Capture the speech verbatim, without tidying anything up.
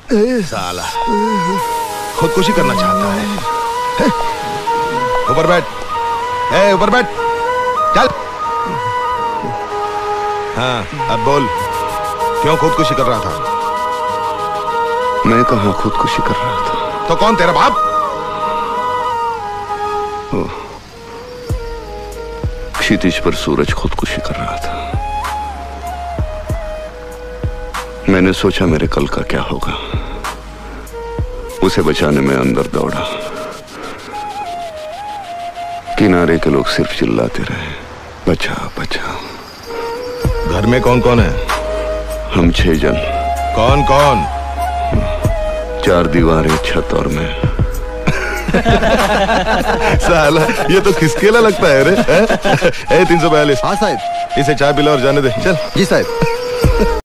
साला खुदकुशी करना चाहता है। ऊपर बैठ, ए ऊपर बैठ, चल। हाँ अब बोल, क्यों खुदकुशी कर रहा था? मैं कहाँ खुदकुशी कर रहा था? तो कौन, तेरा बाप? क्षितिज पर सूरज खुदकुशी कर रहा था। मैंने सोचा मेरे कल का क्या होगा, उसे बचाने में अंदर दौड़ा। किनारे के लोग सिर्फ चिल्लाते रहे, बचाओ बचाओ। घर में कौन कौन है? हम छह जन। कौन कौन? चार दीवारें, छत और मैं। साला ये तो खिसकेला लगता है रे। ए तीन सौ बयालीस। हाँ साहब। इसे चाय पिला और जाने दे, चल। जी साहब।